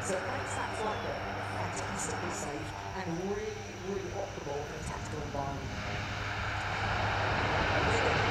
So it makes that flight bit fantastically safe and really, really optimal in a tactical environment.